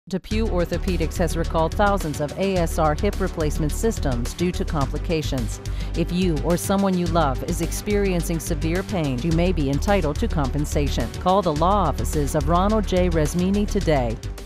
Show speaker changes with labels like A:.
A: DePuy Orthopedics has recalled thousands of ASR hip replacement systems due to complications. If you or someone you love is experiencing severe pain, you may be entitled to compensation. Call the law offices of Ronald J. Resmini today.